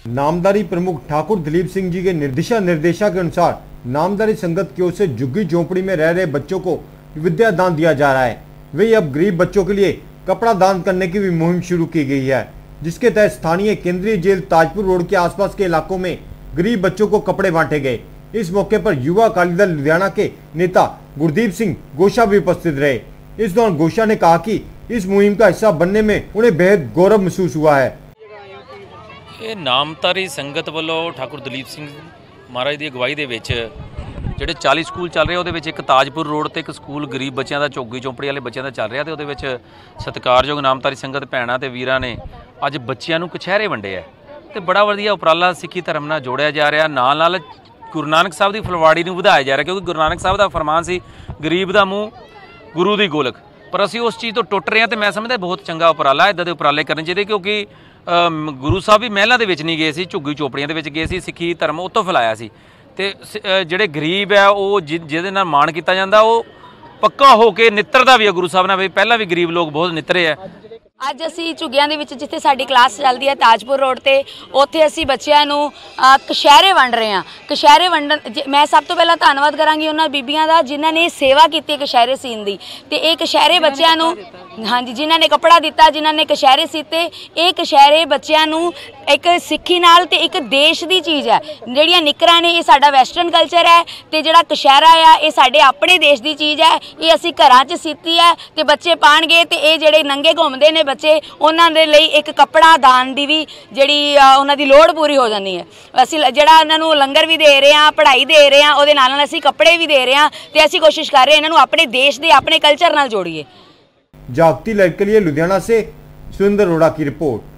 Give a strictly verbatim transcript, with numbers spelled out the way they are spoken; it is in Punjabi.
नामधारी प्रमुख ठाकुर दिलीप सिंह जी के निर्दिशा निर्देशा के अनुसार नामधारी संगत की ओर से झुग्गी झोंपड़ी में रह रहे बच्चों को विद्या दान दिया जा रहा है। वही अब गरीब बच्चों के लिए कपड़ा दान करने की भी मुहिम शुरू की गई है, जिसके तहत स्थानीय केंद्रीय जेल ताजपुर रोड के आसपास के इलाकों में गरीब बच्चों को कपड़े बांटे गए। इस मौके पर युवा अकाली दल लुधियाना के नेता गुरदीप सिंह गोशा भी उपस्थित रहे। इस दौरान गोशा ने कहा कि इस मुहिम का हिस्सा बनने में उन्हें बेहद गौरव महसूस हुआ है। ये नामधारी संगत वालों ठाकुर दलीप सिंह महाराज की अगवाई के ਜਿਹੜੇ चालीस स्कूल चल रहे ਉਹਦੇ ਵਿੱਚ ਇੱਕ ਤਾਜਪੁਰ ਰੋਡ ਤੇ ਇੱਕ ਸਕੂਲ ਗਰੀਬ ਬੱਚਿਆਂ ਦਾ ਝੋਗੀ ਝੋਂਪੜੀ ਵਾਲੇ ਬੱਚਿਆਂ ਦਾ ਚੱਲ ਰਿਹਾ ਤੇ ਉਹਦੇ ਵਿੱਚ ਸਤਿਕਾਰਯੋਗ ਨਾਮਧਾਰੀ ਸੰਗਤ ਭੈਣਾਂ ਤੇ ਵੀਰਾਂ ਨੇ ਅੱਜ ਬੱਚਿਆਂ ਨੂੰ ਕਛਹਿਰੇ ਵੰਡੇ ਆ ਤੇ ਬੜਾ ਵਧੀਆ ਉਪਰਾਲਾ ਸਿੱਖੀ ਧਰਮ ਨਾਲ ਜੋੜਿਆ ਜਾ ਰਿਹਾ। ਨਾਲ ਨਾਲ ਗੁਰੂ ਨਾਨਕ ਸਾਹਿਬ ਦੀ ਫੁਲਵਾੜੀ ਨੂੰ ਵਧਾਇਆ ਜਾ ਰਿਹਾ ਕਿਉਂਕਿ ਗੁਰੂ ਨਾਨਕ ਸਾਹਿਬ ਦਾ ਫਰਮਾਨ ਸੀ ਗਰੀਬ ਦਾ ਮੂੰਹ ਗੁਰੂ ਦੀ ਗੋਲਕ, ਪਰ ਅਸੀਂ ਉਸ ਚੀਜ਼ ਤੋਂ ਟੁੱਟ ਰਹੇ ਹਾਂ ਤੇ ਮੈਂ ਸਮਝਦਾ ਬਹੁਤ ਚੰਗਾ ਉਪਰਾਲਾ ਇੱਦਾਂ ਦੇ ਉਪਰਾਲੇ ਕਰਨੇ ਚਾਹੀਦੇ ਕਿਉਂਕਿ ਗੁਰੂ ਸਾਹਿਬ ਵੀ ਮਹਿਲਾਂ ਦੇ ਵਿੱਚ ਨਹੀਂ ਗਏ ਸੀ, ਝੁੱਗੀ ਝੋਪੜੀਆਂ ਦੇ ਵਿੱਚ ਗਏ ਸੀ, ਸਿੱਖੀ ਧਰਮ ਉਹ ਤੋਂ ਫੈਲਾਇਆ ਸੀ ਤੇ ਜਿਹੜੇ ਗਰੀਬ ਹੈ ਉਹ ਜਿਹਦੇ ਨਾਲ ਮਾਣ ਕੀਤਾ ਜਾਂਦਾ ਉਹ ਪੱਕਾ ਹੋ ਕੇ ਨਿੱਤਰਦਾ ਵੀ ਹੈ ਗੁਰੂ ਸਾਹਿਬ ਨਾਲ ਵੀ ਪਹਿਲਾਂ ਵੀ ਗਰੀਬ ਲੋਕ ਬਹੁਤ ਨਿੱਤਰੇ ਹੈ। ਅੱਜ ਅਸੀਂ ਝੁੱਗੀਆਂ ਦੇ ਵਿੱਚ ਜਿੱਥੇ ਸਾਡੀ ਕਲਾਸ ਚੱਲਦੀ ਹੈ ਤਾਜਪੁਰ ਰੋਡ ਤੇ ਉੱਥੇ ਅਸੀਂ ਬੱਚਿਆਂ ਨੂੰ ਕਛਹਿਰੇ ਵੰਡ ਰਹੇ ਹਾਂ। ਕਛਹਿਰੇ ਵੰਡਣ ਮੈਂ ਸਭ ਤੋਂ ਪਹਿਲਾਂ ਧੰਨਵਾਦ ਕਰਾਂਗੀ ਉਹਨਾਂ ਬੀਬੀਆਂ ਦਾ ਜਿਨ੍ਹਾਂ ਨੇ ਸੇਵਾ ਕੀਤੀ ਕਛਹਿਰੇ ਸੀਨ ਦੀ ਤੇ ਇਹ ਕਛਹਿਰੇ ਬੱਚਿਆਂ ਨੂੰ ਹਾਂਜੀ ਜਿਨ੍ਹਾਂ ਨੇ ਕੱਪੜਾ ਦਿੱਤਾ, ਜਿਨ੍ਹਾਂ ਨੇ ਕਛਹਿਰੇ ਸੀਤੇ। ਇਹ ਕਛਹਿਰੇ ਬੱਚਿਆਂ ਨੂੰ ਇੱਕ ਸਿੱਖੀ ਨਾਲ ਤੇ ਇੱਕ ਦੇਸ਼ ਦੀ ਚੀਜ਼ ਹੈ। ਜਿਹੜੀਆਂ ਨਿੱਕਰਾਂ ਨੇ ਇਹ ਸਾਡਾ ਵੈਸਟਰਨ ਕਲਚਰ ਹੈ ਤੇ ਜਿਹੜਾ ਕਛਹਿਰਾ ਆ ਇਹ ਸਾਡੇ ਆਪਣੇ ਦੇਸ਼ ਦੀ ਚੀਜ਼ ਹੈ। ਇਹ ਅਸੀਂ ਘਰਾਂ 'ਚ ਸੀਤੀ ਹੈ ਤੇ ਬੱਚੇ ਪਾਣਗੇ ਤੇ ਇਹ ਜਿਹੜੇ ਨੰਗੇ ਘੁੰਮਦੇ ਨੇ ਬੱਚੇ ਉਹਨਾਂ ਦੇ ਲਈ ਇੱਕ ਕੱਪੜਾ ਦਾਨ ਦੀ ਵੀ ਜਿਹੜੀ ਉਹਨਾਂ ਦੀ ਲੋੜ ਪੂਰੀ ਹੋ ਜਾਂਦੀ ਹੈ। ਅਸੀਂ ਜਿਹੜਾ ਉਹਨਾਂ ਨੂੰ ਲੰਗਰ ਵੀ ਦੇ ਰਹੇ ਹਾਂ, ਪੜ੍ਹਾਈ ਦੇ ਰਹੇ ਹਾਂ, ਉਹਦੇ ਨਾਲ ਨਾਲ ਅਸੀਂ ਕੱਪੜੇ ਵੀ ਦੇ ਰਹੇ ਹਾਂ ਤੇ ਅਸੀਂ ਕੋਸ਼ਿਸ਼ ਕਰ ਰਹੇ ਹਾਂ ਇਹਨਾਂ ਨੂੰ ਆਪਣੇ देश ਦੇ ਆਪਣੇ कल्चर ਨਾਲ जोड़िए। जागती लाइव के लिए लुधियाना से सुरेंद्र अरोड़ा की रिपोर्ट।